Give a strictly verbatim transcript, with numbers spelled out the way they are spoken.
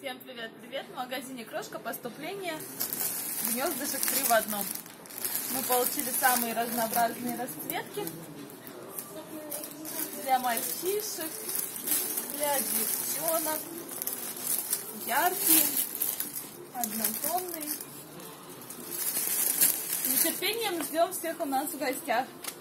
Всем привет-привет! В магазине Крошка поступление гнездышек три в одном. Мы получили самые разнообразные расцветки для мальчишек, для девчонок, яркие, однотонные. С нетерпением ждем всех у нас в гостях.